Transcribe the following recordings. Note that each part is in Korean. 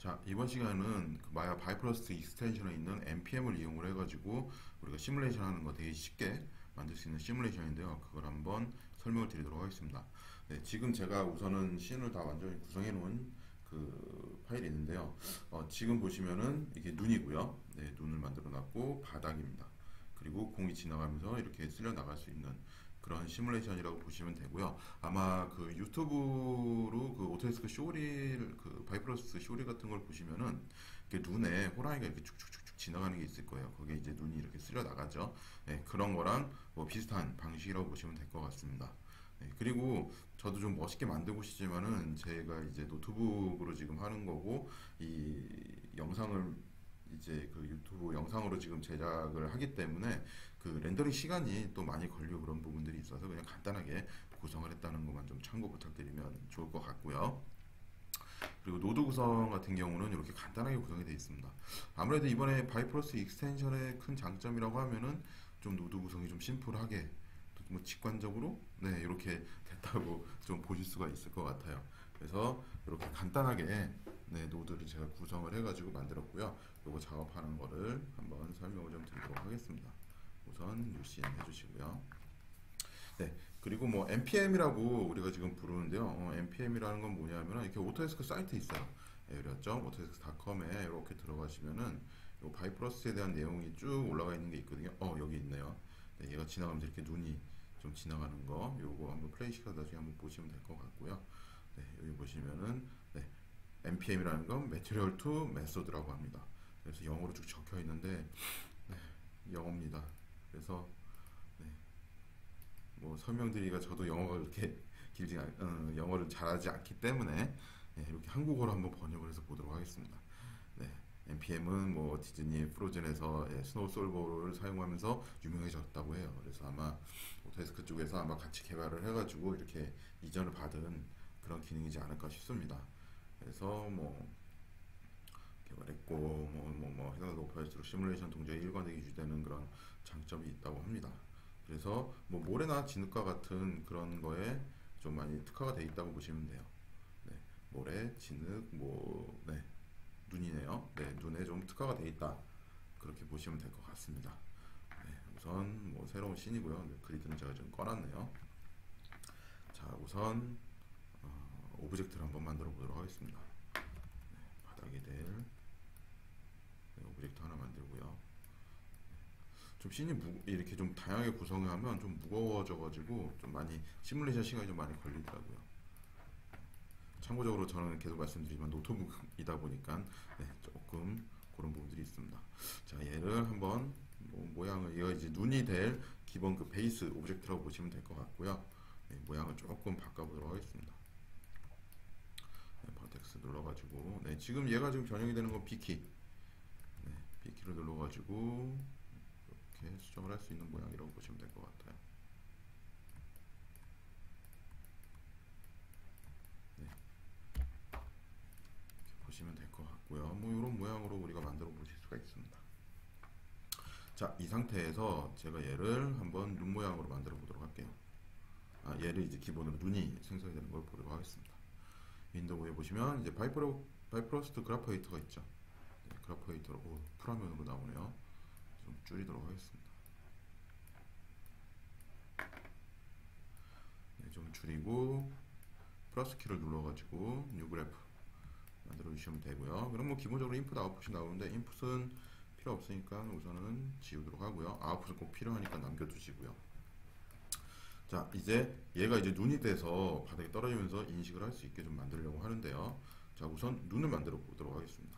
자, 이번 시간은 그 마야 바이프러스트 익스텐션에 있는 npm을 이용을 해가지고 우리가 시뮬레이션 하는 거 되게 쉽게 만들 수 있는 시뮬레이션인데요. 그걸 한번 설명을 드리도록 하겠습니다. 네, 지금 제가 우선은 씬을 다 완전히 구성해 놓은 그 파일이 있는데요. 지금 보시면은 이게 눈이고요. 네, 눈을 만들어 놨고 바닥입니다. 그리고 공이 지나가면서 이렇게 쓸려 나갈 수 있는 그런 시뮬레이션이라고 보시면 되고요. 아마 그 유튜브로 그 오토데스크 쇼리를 그 바이프러스 쇼리 같은 걸 보시면은 이렇게 눈에 호랑이가 이렇게 쭉쭉쭉쭉 지나가는 게 있을 거예요. 거기에 이제 눈이 이렇게 쓸려 나가죠. 네, 그런 거랑 뭐 비슷한 방식이라고 보시면 될 것 같습니다. 네, 그리고 저도 좀 멋있게 만들고 싶지만은 제가 이제 노트북으로 지금 하는 거고 이 영상을 이제 그 유튜브 영상으로 지금 제작을 하기 때문에 그 렌더링 시간이 또 많이 걸리고 그런 부분들이 있어서 그냥 간단하게 구성을 했다는 것만 좀 참고 부탁드리면 좋을 것 같고요. 그리고 노드 구성 같은 경우는 이렇게 간단하게 구성이 되어 있습니다. 아무래도 이번에 바이프러스 익스텐션의 큰 장점이라고 하면은 좀 노드 구성이 좀 심플하게 뭐 직관적으로 네 이렇게 됐다고 좀 보실 수가 있을 것 같아요. 그래서 이렇게 간단하게 네 노드를 제가 구성을 해가지고 만들었고요. 요거 작업하는 거를 한번 설명을 좀 드리도록 하겠습니다. 우선 UCM 해주시고요. 네, 그리고 뭐 npm이라고 우리가 지금 부르는데요. npm이라는 건 뭐냐면 이렇게 오토데스크 사이트 있어요. 예, 그랬죠? 오토데스크.com에 이렇게 들어가시면은 요 바이프러스에 대한 내용이 쭉 올라가 있는 게 있거든요. 여기 있네요. 네, 얘가 지나가면서 이렇게 눈이 좀 지나가는 거, 요거 한번 플레이 시켜서 나중에 한번 보시면 될 것 같고요. 네, 여기 보시면은 네, npm이라는 건 Material to Method라고 합니다. 그래서 영어로 쭉 적혀 있는데 네, 영어입니다. 그래서 네, 뭐 설명드리기가 저도 영어가 그렇게 길지 영어를 잘하지 않기 때문에 네, 이렇게 한국어로 한번 번역을 해서 보도록 하겠습니다. 네, npm은 뭐 디즈니 프로즌에서 스노우 솔버를 사용하면서 유명해졌다고 해요. 그래서 아마 오토데스크 쪽에서 아마 같이 개발을 해가지고 이렇게 이전을 받은 그런 기능이지 않을까 싶습니다. 그래서 뭐 개발했고 해상도 높아질수록 시뮬레이션 동작이 일관되게 유지되는 그런 장점이 있다고 합니다. 그래서 뭐 모래나 진흙과 같은 그런 거에 좀 많이 특화가 되어 있다고 보시면 돼요. 네, 모래, 진흙, 네, 눈이네요. 네, 눈에 좀 특화가 되어 있다. 그렇게 보시면 될 것 같습니다. 네, 우선 뭐 새로운 씬이고요. 네, 그리드는 제가 좀 꺼놨네요. 자, 우선 오브젝트를 한번 만들어 보도록 하겠습니다. 네, 바닥이 될 네, 오브젝트 하나 만들고요. 좀 씬이 이렇게 좀 다양하게 구성을 하면 좀 무거워져가지고 좀 많이 시뮬레이션 시간이 좀 많이 걸리더라고요. 참고적으로 저는 계속 말씀드리지만 노트북이다 보니까 네, 조금 그런 부분들이 있습니다. 자, 얘를 한번 모양을 얘가 이제 눈이 될 기본 그 베이스 오브젝트라고 보시면 될 것 같고요. 네, 모양을 조금 바꿔보도록 하겠습니다. 네, 버텍스 눌러가지고 네, 지금 얘가 지금 변형이 되는 건 B키. 네, B키를 눌러가지고 이렇게 수정을 할 수 있는 모양이라고 보시면 될 것 같아요. 네, 보시면 될 것 같고요. 뭐 이런 모양으로 우리가 만들어 보실 수가 있습니다. 자, 이 상태에서 제가 얘를 한번 눈 모양으로 만들어 보도록 할게요. 얘를 이제 기본으로 눈이 생성이 되는 걸 보도록 하겠습니다. 윈도우에 보시면 이제 바이프러스트 그래퍼에이터가 있죠. 네, 그래퍼에이터로 풀화면으로 나오네요. 좀 줄이도록 하겠습니다. 네, 좀 줄이고 플러스 키를 눌러가지고 뉴 그래프 만들어 주시면 되고요. 그럼 뭐 기본적으로 인풋 아웃풋이 나오는데 인풋은 필요 없으니까 우선은 지우도록 하고요. 아웃풋은 꼭 필요하니까 남겨두시고요. 자, 이제 얘가 이제 눈이 돼서 바닥에 떨어지면서 인식을 할 수 있게 좀 만들려고 하는데요. 자, 우선 눈을 만들어 보도록 하겠습니다.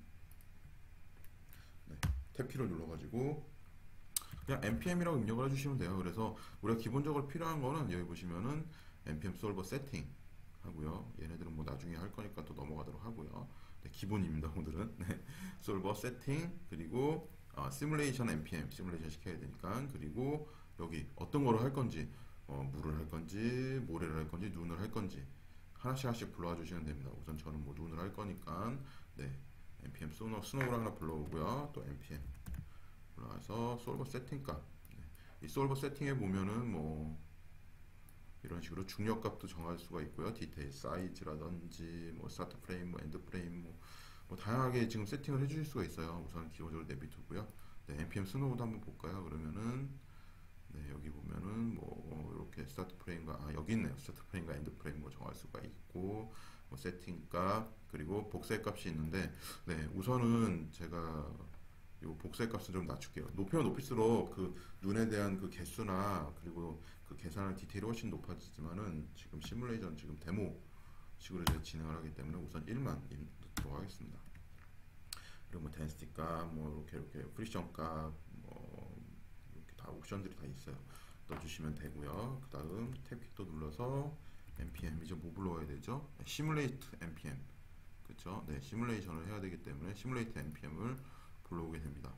네, 탭키를 눌러가지고 그냥 npm이라고 입력을 해주시면 돼요. 그래서 우리가 기본적으로 필요한 거는 여기 보시면은 npm 솔버 세팅 하고요. 얘네들은 뭐 나중에 할 거니까 또 넘어가도록 하고요. 네, 기본입니다, 오늘은. 네, 솔버 세팅 그리고 시뮬레이션 npm 시뮬레이션 시켜야 되니까 그리고 여기 어떤 거를 할 건지 물을 할 건지 모래를 할 건지 눈을 할 건지 하나씩 불러와 주시면 됩니다. 우선 저는 뭐 눈을 할 거니까 네, npm 스노우를 하나 불러오고요. 또 npm 올라가서 솔버 세팅값 네. 이 솔버 세팅에 보면은 뭐 이런 식으로 중력값도 정할 수가 있고요. 디테일 사이즈라든지 뭐 스타트 프레임, 뭐 엔드 프레임, 뭐 뭐 다양하게 지금 세팅을 해주실 수가 있어요. 우선 기본적으로 내비두고요. 네, npm 스노우도 한번 볼까요? 그러면은 네, 여기 보면은 뭐 이렇게 스타트 프레임과 여기 있네요. 스타트 프레임과 엔드 프레임 뭐 정할 수가 있고 뭐 세팅 값 그리고 복사의 값이 있는데 네, 우선은 제가 요 복사의 값은 좀 낮출게요. 높이면 높일수록 그 눈에 대한 그 개수나 그리고 그 계산할 디테일이 훨씬 높아지지만은 지금 시뮬레이션 지금 데모식으로 제가 진행을 하기 때문에 우선 1만 넣도록 하겠습니다. 그리고 뭐 덴시티 값, 뭐 이렇게 프리션 값, 뭐 이렇게 다 옵션들이 다 있어요. 넣어주시면 되고요. 그 다음 탭키도 눌러서 npm 이제 뭐 불러와야 되죠? 시뮬레이트 npm 그렇죠? 네, 시뮬레이션을 해야 되기 때문에 시뮬레이트 npm을 불러오게 됩니다.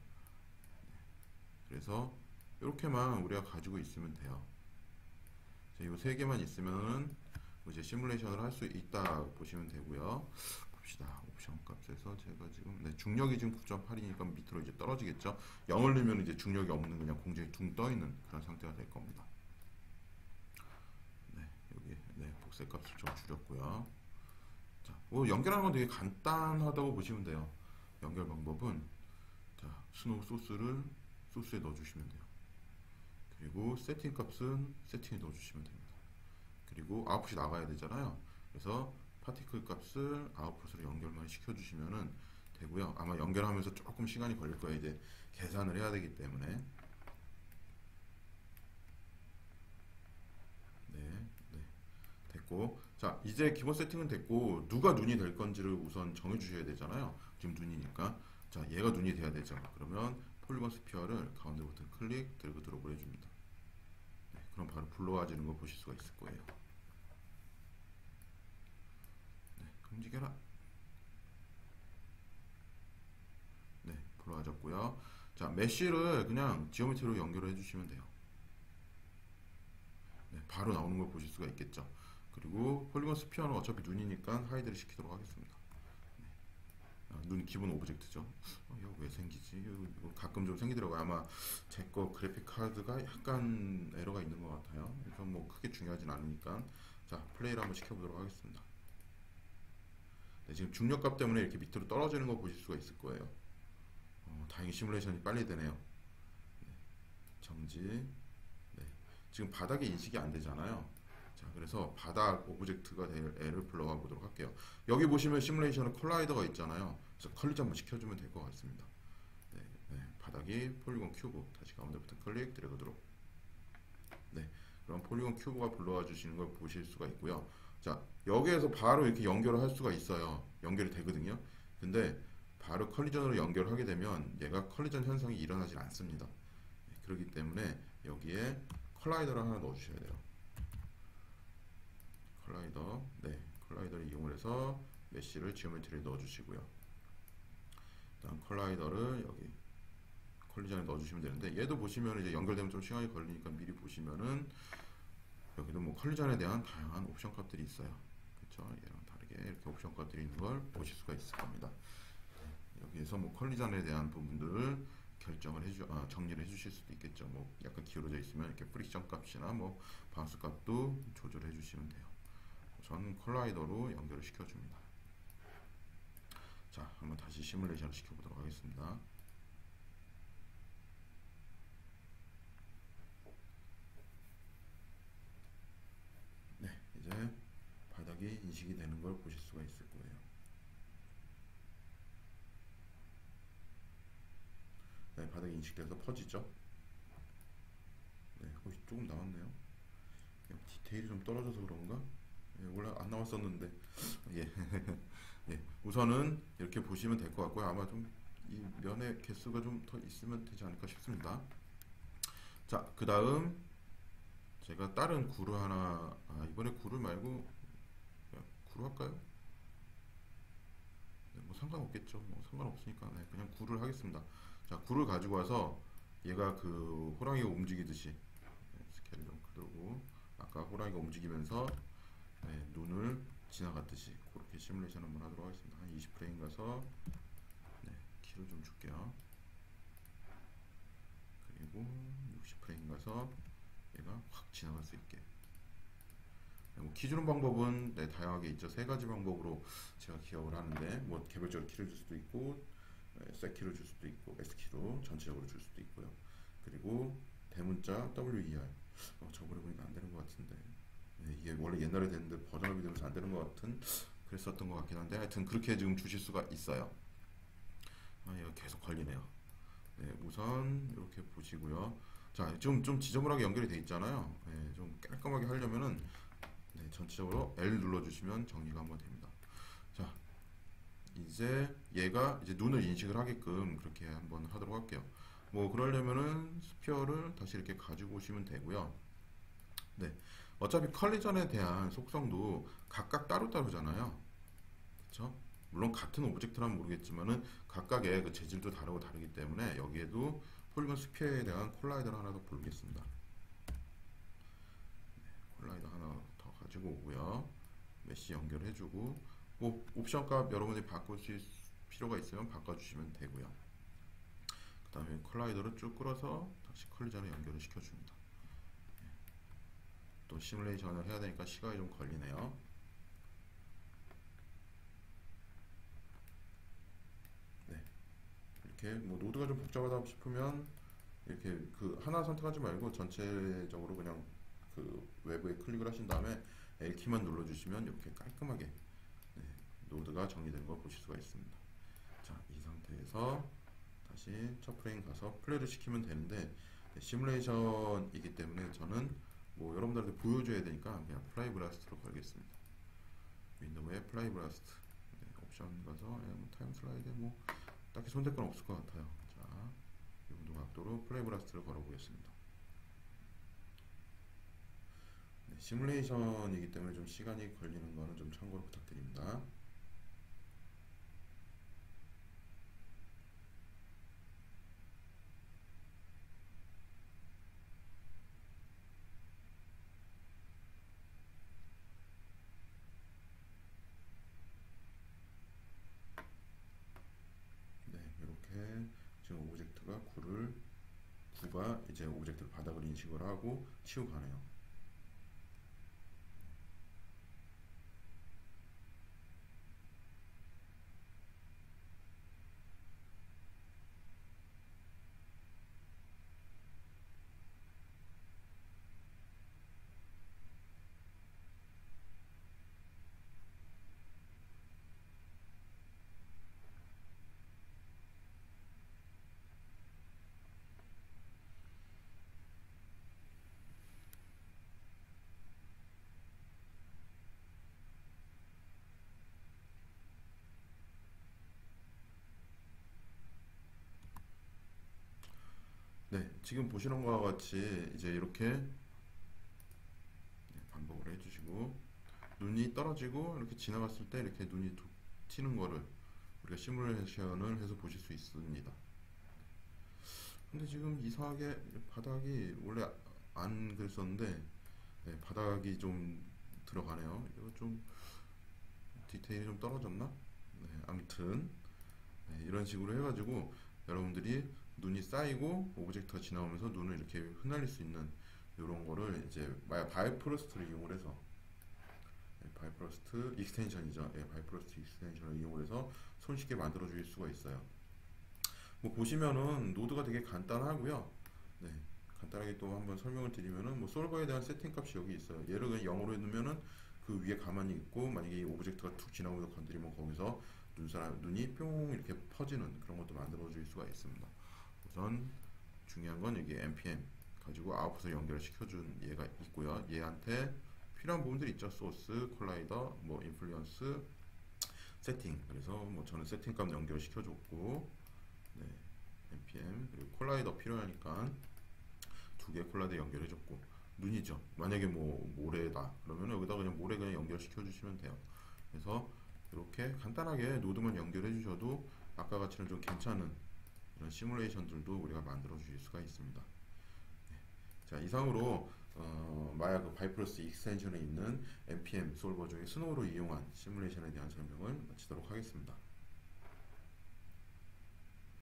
그래서 이렇게만 우리가 가지고 있으면 돼요. 이 세 개만 있으면은 이제 시뮬레이션을 할 수 있다 보시면 되고요. 봅시다. 옵션 값에서 제가 지금 중력이 지금 9.8이니까 밑으로 이제 떨어지겠죠. 0을 넣으면 이제 중력이 없는 그냥 공중에 둥 떠 있는 그런 상태가 될 겁니다. 네, 여기 복사 값을 좀 줄였고요. 자, 연결하는 건 되게 간단하다고 보시면 돼요. 연결 방법은 자, 스노우 소스에 넣어주시면 돼요. 그리고 세팅 값은 세팅에 넣어주시면 됩니다. 그리고 아웃풋이 나가야 되잖아요. 그래서 파티클 값을 아웃풋으로 연결만 시켜주시면 되고요. 아마 연결하면서 조금 시간이 걸릴 거예요. 이제 계산을 해야 되기 때문에. 네, 됐고. 자, 이제 기본 세팅은 됐고, 누가 눈이 될 건지를 우선 정해주셔야 되잖아요. 지금 눈이니까. 자, 얘가 눈이 돼야 되죠. 그러면 폴리곤 스피어를 가운데 버튼 클릭, 드래그 드롭을 해줍니다. 네, 그럼 바로 불러와지는 거 보실 수가 있을 거예요. 네, 움직여라. 네, 불러와졌고요. 자, 메쉬를 그냥 지오메트리로 연결을 해주시면 돼요. 네, 바로 나오는 걸 보실 수가 있겠죠. 그리고 폴리곤 스피어는 어차피 눈이니까 하이드를 시키도록 하겠습니다. 눈 기본 오브젝트죠. 이거 왜 생기지? 이거 가끔 좀 생기더라고요. 아마 제 거 그래픽 카드가 약간 에러가 있는 것 같아요. 그래서 뭐 크게 중요하진 않으니까 자, 플레이를 한번 시켜보도록 하겠습니다. 네, 지금 중력값 때문에 이렇게 밑으로 떨어지는 거 보실 수가 있을 거예요. 다행히 시뮬레이션이 빨리 되네요. 네, 정지. 네, 지금 바닥에 인식이 안 되잖아요. 자, 그래서 바닥 오브젝트가 될 애를 불러가 보도록 할게요. 여기 보시면 시뮬레이션은 콜라이더가 있잖아요. 그래서 컬리전 한번 시켜주면 될 것 같습니다. 네, 바닥이 폴리곤 큐브. 다시 가운데부터 클릭, 드래그 드롭. 네, 그럼 폴리곤 큐브가 불러와 주시는 걸 보실 수가 있고요. 자, 여기에서 바로 이렇게 연결을 할 수가 있어요. 연결이 되거든요. 근데 바로 컬리전으로 연결하게 되면 얘가 컬리전 현상이 일어나질 않습니다. 네, 그렇기 때문에 여기에 컬라이더를 하나 넣어주셔야 돼요. 컬라이더, 네, 컬라이더를 이용해서 메쉬를 지오메트리에 넣어주시고요. 일단 컬라이더를 여기 컬리전에 넣어주시면 되는데 얘도 보시면 이제 연결되면 좀 시간이 걸리니까 미리 보시면은 여기도 뭐 컬리전에 대한 다양한 옵션 값들이 있어요. 그렇죠? 얘랑 다르게 이렇게 옵션 값들이 있는 걸 보실 수가 있을 겁니다. 여기에서 뭐 컬리전에 대한 부분들을 정리를 해주실 수도 있겠죠. 뭐 약간 기울어져 있으면 이렇게 프릭션 값이나 뭐 바운스 값도 조절해 주시면 돼요. 저는 컬라이더로 연결을 시켜줍니다. 자, 한번 다시 시뮬레이션을 시켜보도록 하겠습니다. 네, 이제 바닥이 인식이 되는 걸 보실 수가 있을 거예요. 네, 바닥이 인식돼서 퍼지죠. 네, 조금 나왔네요. 디테일이 좀 떨어져서 그런가? 예, 원래 안 나왔었는데 예. 예, 우선은 이렇게 보시면 될 것 같고요. 아마 좀 이 면의 개수가 좀 더 있으면 되지 않을까 싶습니다. 자, 그 다음 제가 다른 구를 하나 이번에 구를 말고 그냥 구를 할까요? 네, 뭐 상관없겠죠. 뭐 상관없으니까 그냥 구를 하겠습니다. 자, 구를 가지고 와서 얘가 그 호랑이가 움직이듯이 스케일 좀 크고 아까 호랑이가 움직이면서 눈을 지나갔듯이 그렇게 시뮬레이션 한번 하도록 하겠습니다. 한 20프레임 가서 키를 좀 줄게요. 그리고 60프레임 가서 얘가 확 지나갈 수 있게. 뭐 키 주는 방법은 네, 다양하게 있죠. 세 가지 방법으로 제가 기억을 하는데 뭐 개별적으로 키를 줄 수도 있고 셋 키를 줄 수도 있고 S 키로 전체적으로 줄 수도 있고요. 그리고 대문자 WER 저번에 보니까 안 되는 것 같은데 네, 이게 원래 옛날에 됐는데 버전업이 되면서 안 되는 것 같은 그랬었던 것 같긴 한데 하여튼 그렇게 지금 주실 수가 있어요. 이거 계속 걸리네요. 네, 우선 이렇게 보시고요. 자, 좀 지저분하게 연결이 돼 있잖아요. 네, 좀 깔끔하게 하려면은 네, 전체적으로 L 눌러주시면 정리가 한번 됩니다. 자, 이제 얘가 이제 눈을 인식을 하게끔 그렇게 한번 하도록 할게요. 뭐 그러려면은 스피어를 다시 이렇게 가지고 오시면 되고요. 네, 어차피 컬리전에 대한 속성도 각각 따로따로잖아요. 그렇죠? 물론 같은 오브젝트라면 모르겠지만은 각각의 그 재질도 다르고 다르기 때문에 여기에도 폴리곤 스피어에 대한 콜라이더를 하나 더 부르겠습니다. 콜라이더 하나 더 가지고 오고요. 메시 연결해주고 뭐 옵션 값 여러분들이 바꾸실 필요가 있으면 바꿔주시면 되고요. 그 다음에 콜라이더를 쭉 끌어서 다시 컬리전에 연결을 시켜줍니다. 또 시뮬레이션을 해야 되니까 시간이 좀 걸리네요. 네, 이렇게 뭐 노드가 좀 복잡하다 싶으면 이렇게 그 하나 선택하지 말고 전체적으로 그냥 그 외부에 클릭을 하신 다음에 L키만 눌러주시면 이렇게 깔끔하게 네, 노드가 정리되는 걸 보실 수가 있습니다. 자, 이 상태에서 다시 첫 프레임 가서 플레이를 시키면 되는데 네, 시뮬레이션이기 때문에 저는 뭐 여러분들한테 보여줘야 되니까 그냥 플라이 브라스트로 걸겠습니다. 윈도우에 플라이 브라스트 네, 옵션 가서 뭐 타임 슬라이드 뭐 딱히 손댈 건 없을 것 같아요. 자, 이 정도 각도로 플레이 브라스트를 걸어보겠습니다. 네, 시뮬레이션이기 때문에 좀 시간이 걸리는 거는 좀 참고로 부탁드립니다. 네, 이렇게 지금 오브젝트가 9가 이제 오브젝트 바닥을 인식을 하고 치우고 가네요. 네, 지금 보시는 것과 같이 이제 이렇게 반복을 해주시고 눈이 떨어지고 이렇게 지나갔을 때 이렇게 눈이 튀는 거를 우리가 시뮬레이션을 해서 보실 수 있습니다. 근데 지금 이상하게 바닥이 원래 안 그랬었는데 네, 바닥이 좀 들어가네요. 이거 좀 디테일이 좀 떨어졌나? 네, 아무튼 네, 이런 식으로 해가지고 여러분들이 눈이 쌓이고 오브젝트가 지나오면서 눈을 이렇게 흩날릴 수 있는 이런 거를 이제 바이프로스트를 이용을 해서 바이프로스트 익스텐션이죠. 바이프로스트 익스텐션을 이용을 해서 손쉽게 만들어 줄 수가 있어요. 뭐 보시면은 노드가 되게 간단하고요. 네, 간단하게 또 한번 설명을 드리면은 뭐 솔버에 대한 세팅 값이 여기 있어요. 얘를 그냥 0으로 해놓으면은 그 위에 가만히 있고 만약에 이 오브젝트가 툭 지나오면서 건드리면 거기서 눈이 뿅 이렇게 퍼지는 그런 것도 만들어 줄 수가 있습니다. 우선 중요한 건 여기 npm 가지고 아웃풋을 연결시켜준 얘가 있고요. 얘한테 필요한 부분들이 있죠. 소스, 콜라이더, 뭐 인플루언스, 세팅. 그래서 뭐 저는 세팅 값 연결시켜줬고, 네, npm 그리고 콜라이더 필요하니까 두 개 콜라이더 연결해줬고, 눈이죠. 만약에 뭐 모래다 그러면 여기다 그냥 모래 그냥 연결시켜 주시면 돼요. 그래서 이렇게 간단하게 노드만 연결해 주셔도 아까 같이는 좀 괜찮은 이런 시뮬레이션들도 우리가 만들어 주실 수가 있습니다. 네. 자, 이상으로 마야 그 바이프로스 익스텐션에 있는 npm 솔버 중에 스노우로 이용한 시뮬레이션에 대한 설명을 마치도록 하겠습니다.